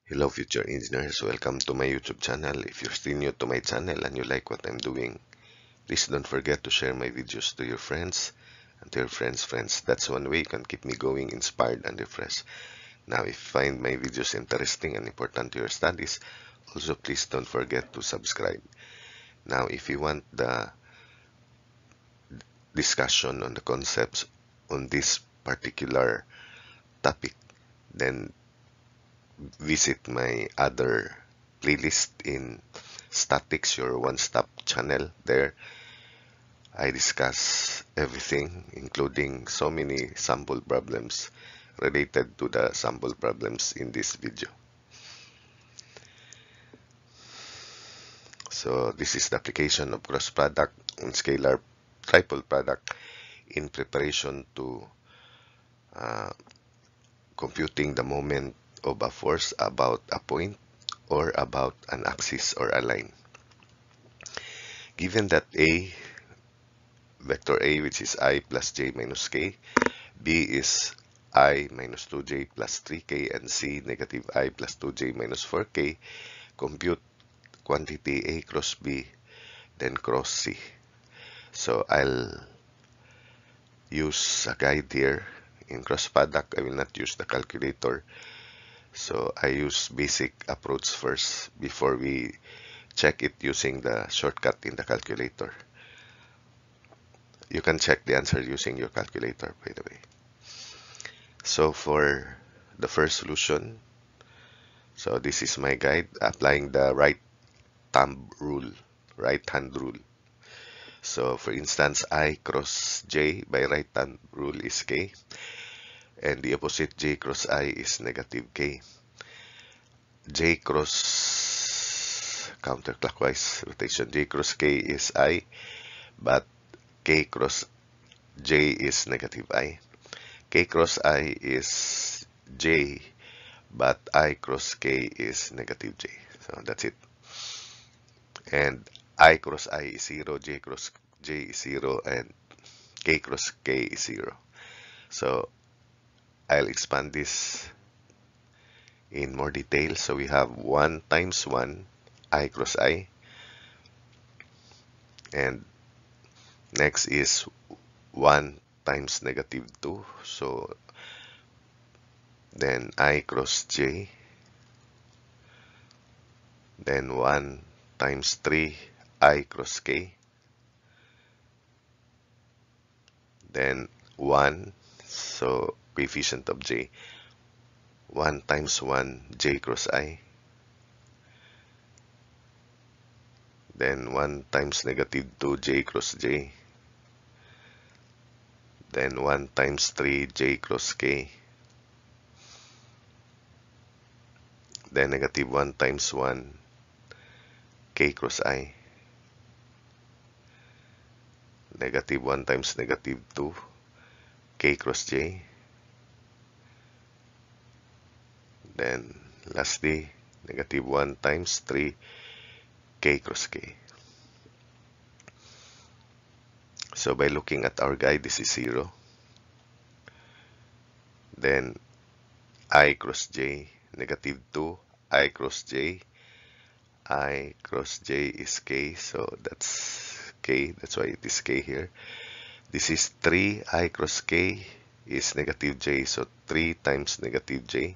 Hello future engineers, welcome to my YouTube channel. If you're still new to my channel and you like what I'm doing, please don't forget to share my videos to your friends and to your friends. That's one way you can keep me going, inspired and refreshed. Now, if you find my videos interesting and important to your studies, also please don't forget to subscribe. Now, if you want the discussion on the concepts on this particular topic, then visit my other playlist in Statics, your one-stop channel. There, I discuss everything, including so many sample problems related to the sample problems in this video. So this is the application of cross product and scalar triple product in preparation to uh, computing the moment of a force about a point or about an axis or a line. Given that A, vector A, which is I plus j minus k, B is I minus 2j plus 3k, and C negative I plus 2j minus 4k, compute quantity A cross B, then cross C. So I'll use a guide here. In cross product, I will not use the calculator. So I use basic approach first before we check it using the shortcut in the calculator. You can check the answer using your calculator, by the way. So for the first solution, so this is my guide applying the right hand rule. So for instance, I cross j by right hand rule is k, and the opposite j cross I is negative k. J cross counterclockwise rotation, j cross k is I, but k cross j is negative I. K cross I is j, but I cross k is negative j. So that's it. And I cross I is 0, j cross j is 0, and k cross k is 0. So I'll expand this in more detail. So we have 1 times 1, I cross I. And next is 1 times negative 2. So then I cross j. Then 1 times 3, I cross k. Then 1, so coefficient of j. 1 times 1, j cross I. Then 1 times negative 2, j cross j. Then 1 times 3, j cross k. Then negative 1 times 1, k cross I. Negative 1 times negative 2, k cross j. Then lastly, negative 1 times 3, k cross k. So by looking at our guide, this is 0. Then I cross j, negative 2, I cross j. I cross j is k, so that's k, that's why it is k here. This is 3, I cross k is negative j, so 3 times negative j.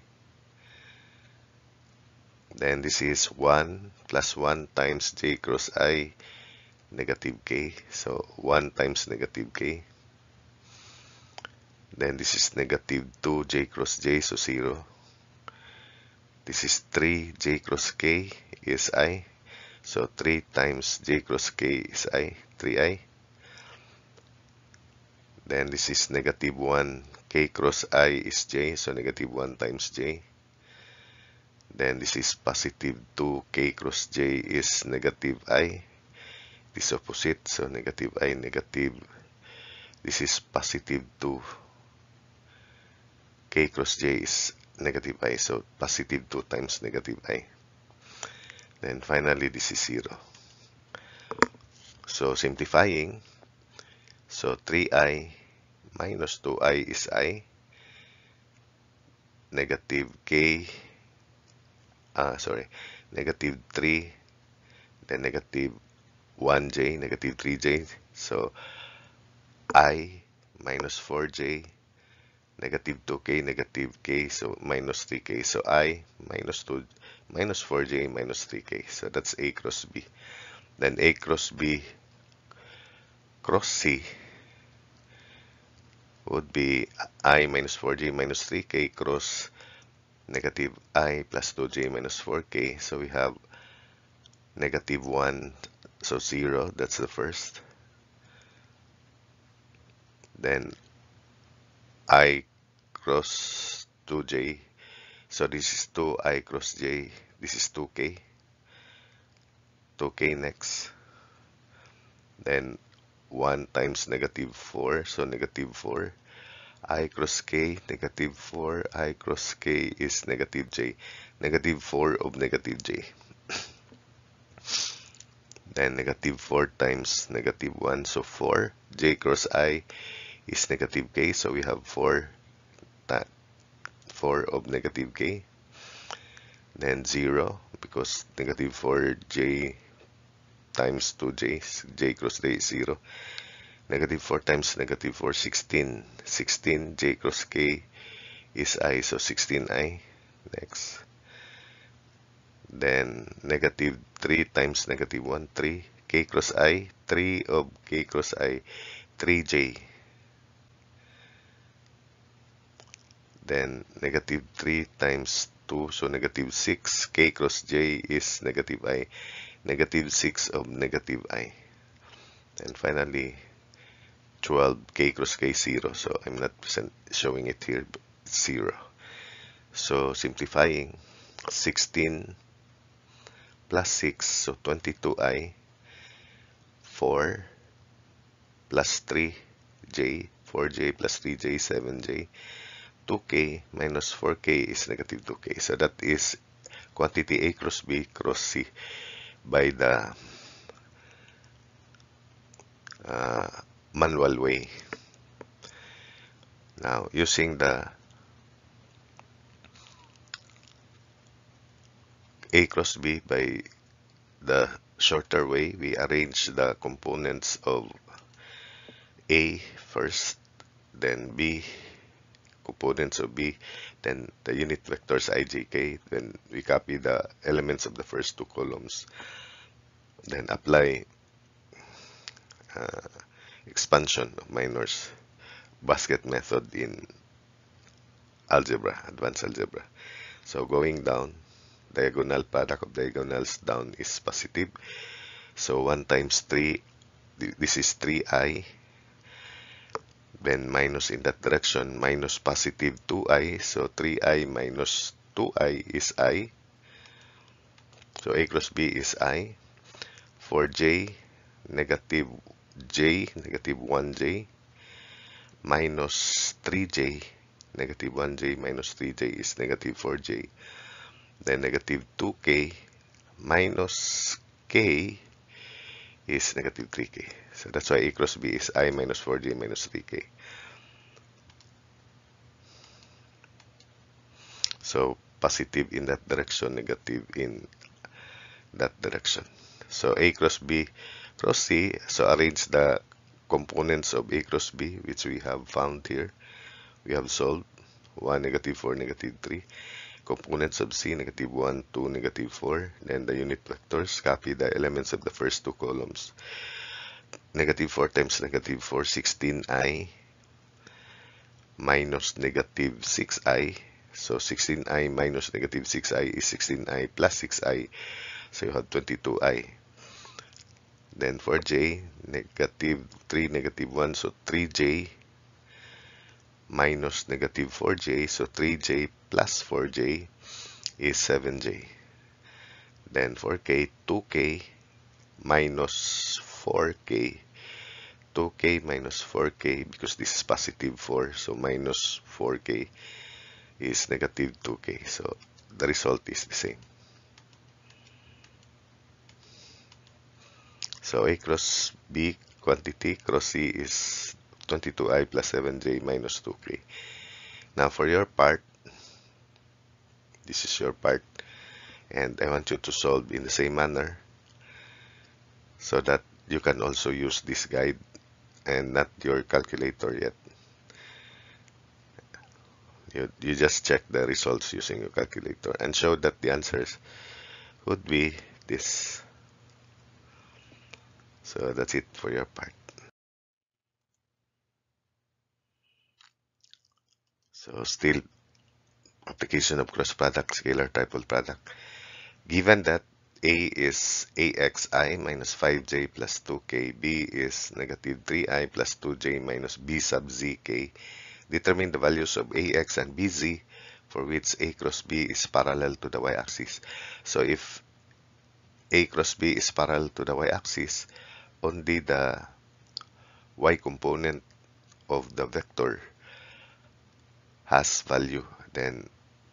Then this is 1 plus 1 times j cross I, negative k, so 1 times negative k. Then this is negative 2 j cross j, so 0. This is 3 j cross k is I, so 3 times j cross k is I, 3i. Then this is negative 1, k cross I is j, so negative 1 times j. Then this is positive 2, k cross j is negative I. This opposite, so negative I, negative. This is positive 2, k cross j is negative I, so positive 2 times negative I. Then finally, this is 0. So simplifying, so 3i minus 2i is I, negative k negative 3, then negative 1j, negative 3j. So I minus 4j, negative 2k, negative k, so minus 3k. So I minus 2, minus 4j, minus 3k. So that's A cross B. Then A cross B cross C would be I minus 4j minus 3k cross negative I plus 2j minus 4k. So we have negative 1, so 0, that's the first. Then I cross 2j, so this is 2I cross j, this is 2k, 2k next. Then 1 times negative 4, so negative 4. I cross k, negative 4, I cross k is negative j, negative 4 of negative j. Then negative 4 times negative 1, so 4. J cross I is negative k, so we have 4 of negative k. Then 0, because negative 4j times 2j, j cross j is 0. Negative 4 times negative 4, 16. 16, j cross k is I, so 16i. Next. Then negative 3 times negative 1, 3. K cross I, 3 of k cross I, 3j. Then negative 3 times 2, so negative 6. K cross j is negative I, negative 6 of negative I. And finally, 12, k cross k 0. So I'm not showing it here, but it's 0. So simplifying, 16 plus 6, so 22i, 4 plus 3j, 4j plus 3j, 7j, 2k minus 4k is negative 2k. So that is quantity A cross B cross C by the manual way. Now, using the A cross B by the shorter way, we arrange the components of A first, then B, components of B, then the unit vectors ijk, then we copy the elements of the first two columns, then apply expansion of minors basket method in algebra, advanced algebra. So going down, diagonal product of diagonals down is positive. So 1 times 3, this is 3i. Then minus in that direction, minus positive 2i. So 3i minus 2i is I. So A cross B is I. For j, negative 1j, minus 3j, negative 1j minus 3j is negative 4j. Then negative 2k minus k is negative 3k. So that's why A cross B is I minus 4j minus 3k. So positive in that direction, negative in that direction. So A cross B cross C, so arrange the components of A cross B, which we have found here. We have solved 1, negative 4, negative 3. Components of C, negative 1, 2, negative 4. Then the unit vectors, copy the elements of the first two columns. Negative 4 times negative 4, 16i, minus negative 6i. So 16i minus negative 6i is 16i plus 6i. So you have 22i. Then for j, negative 3, negative 1, so 3j minus negative 4j, so 3j plus 4j is 7j. Then for k, 2k minus 4k. 2k minus 4k, because this is positive 4, so minus 4k is negative 2k. So the result is the same. So A cross B quantity cross C is 22i plus 7j minus 2k. Now for your part, this is your part. and I want you to solve in the same manner so that you can also use this guide and not your calculator yet. You just check the results using your calculator and show that the answers would be this. So that's it for your part. So still application of cross product, scalar triple product. Given that A is AXI minus 5J plus 2K, B is negative 3I plus 2J minus B sub ZK, determine the values of AX and BZ for which A cross B is parallel to the y-axis. So if A cross B is parallel to the y-axis, only the y component of the vector has value, then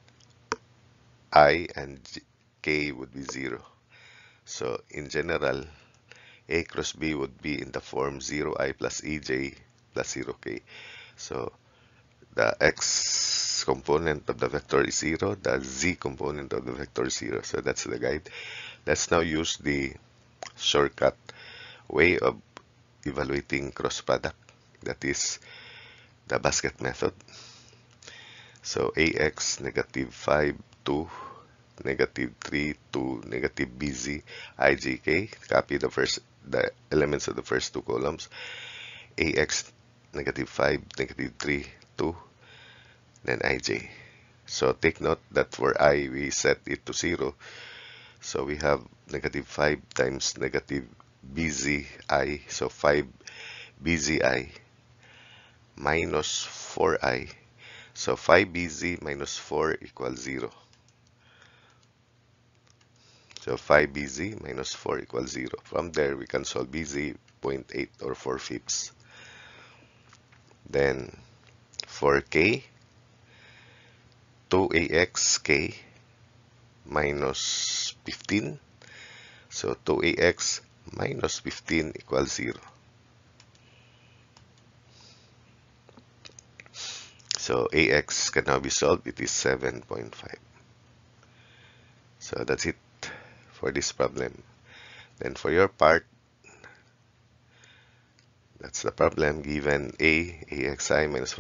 I and K would be 0. So in general, A cross B would be in the form 0I plus EJ plus 0K. So the X component of the vector is 0, the Z component of the vector is 0. So that's the guide. Let's now use the shortcut way of evaluating cross product, that is the basket method. So AX negative 5 2 negative 3 2 negative BZ IJK, copy the elements of the first two columns. AX negative 5 negative 3 2, then IJ. So take note that for I we set it to 0. So we have negative 5 times negative BZI, so 5 BZI minus 4I. So 5 BZ minus 4 equals 0. So 5 BZ minus 4 equals 0. From there, we can solve BZ 0.8 or 4/5. Then for K, 2AXK minus 15. So 2AX minus 15 equals 0. So AX can now be solved. It is 7.5. So that's it for this problem. Then for your part, that's the problem. Given AXI minus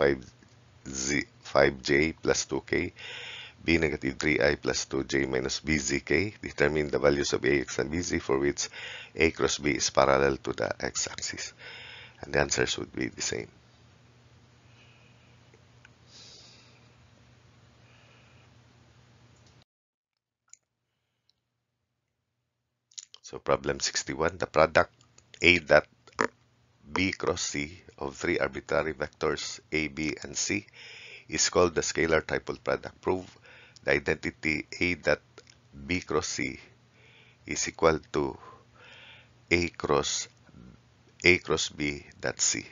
5J plus 2K, B negative 3I plus 2J minus BZK, determine the values of AX and BZ for which A cross B is parallel to the x-axis. And the answers would be the same. So problem 61, the product A dot B cross C of three arbitrary vectors A, B, and C is called the scalar triple product. Prove the identity A dot B cross C is equal to A cross B dot C.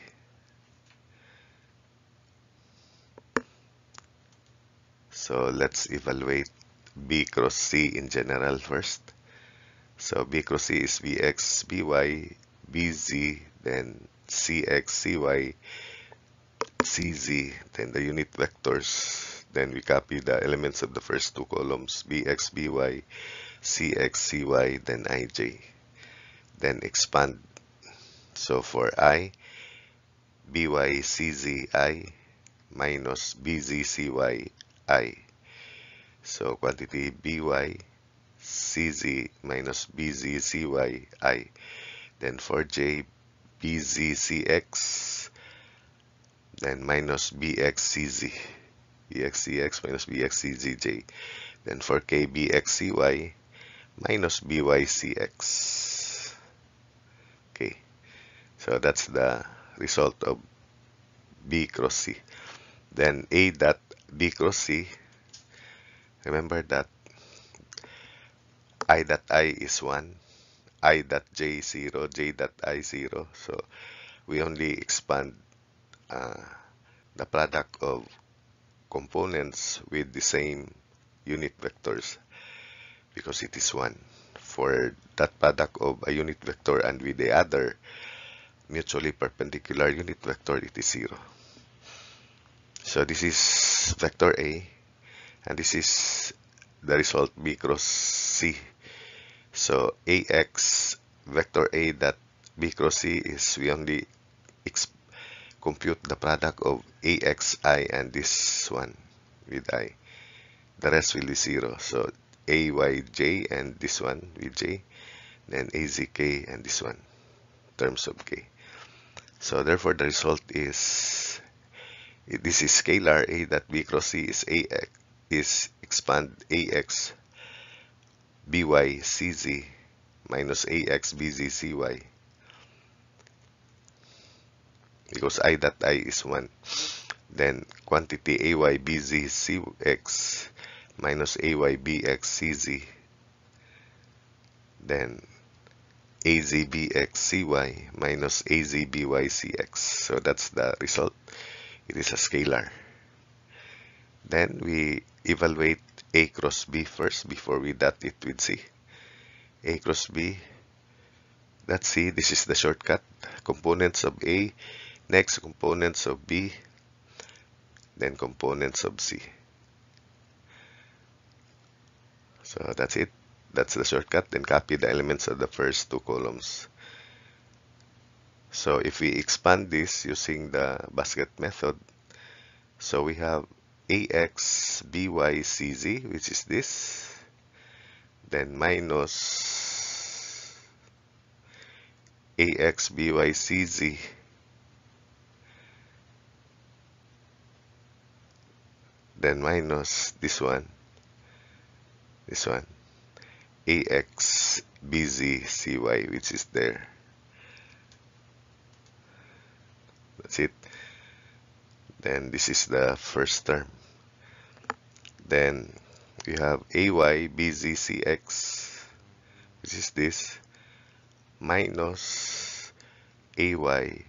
So let's evaluate B cross C in general first. So B cross C is Bx, By, Bz, then Cx, Cy, Cz, then the unit vectors. Then we copy the elements of the first two columns, Bx, By, Cx, Cy, then Ij. Then expand. So for I, By, Cz, I minus Bz, Cy, I. So quantity By, Cz minus Bz, Cy, I. Then for J, Bz, Cx, then minus Bx, Cz. Bx, Cx minus Bx, Cz, J. Then for K, Bx, Cy minus By, Cx. Okay, so that's the result of B cross C. Then A dot B cross C, remember that I dot I is 1, I dot J 0, J dot I 0. So we only expand the product of components with the same unit vectors because it is 1. For that product of a unit vector and with the other mutually perpendicular unit vector, it is 0. So this is vector A, and this is the result B cross C C. So AX vector A dot B cross C is we only compute the product of AXI and this one with I. The rest will be 0. So AYJ and this one with J, then AZK and this one in terms of K. So therefore the result is, this is scalar A dot B cross C is AX, is expand AX BY CZ minus AX BZ CY, because I dot I is 1. Then quantity AY BZ CX minus AY BX CZ, then AZBXCY minus AZBYCX. So that's the result. It is a scalar. Then we evaluate A cross B first before we dot it with C. A cross B, that's C. This is the shortcut. Components of A, next components of B, then components of C. So that's it. That's the shortcut. Then copy the elements of the first two columns. So if we expand this using the basket method, so we have AX BYCZ, which is this, then minus AX BYCZ, then minus this one, AX BZCY, which is there. That's it. Then this is the first term. Then we have AY BZCX, which is this, minus AY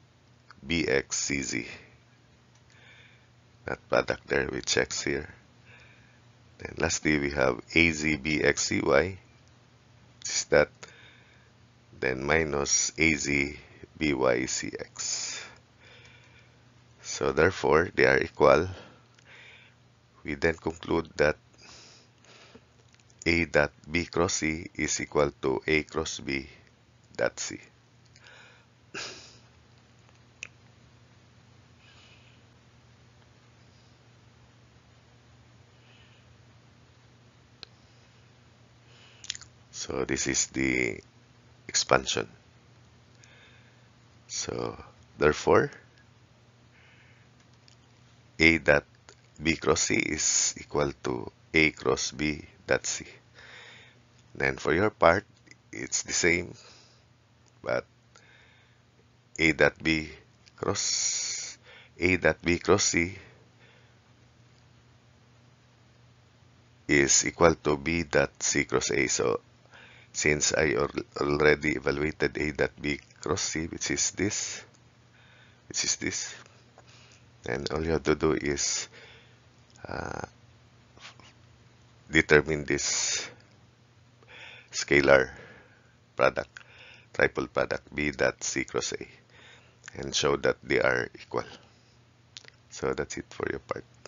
BXCZ. That product there with checks here. Then lastly we have AZBXCY, which is that, then minus AZBYCX. So therefore they are equal. We then conclude that A dot B cross C is equal to A cross B dot C. So this is the expansion. So therefore A dot B cross C is equal to A cross B dot C. Then for your part, it's the same, but A dot B cross C is equal to B dot C cross A. So since I already evaluated A dot B cross C, which is this, then all you have to do is determine this scalar product, triple product B dot C cross A, and show that they are equal. So that's it for your part.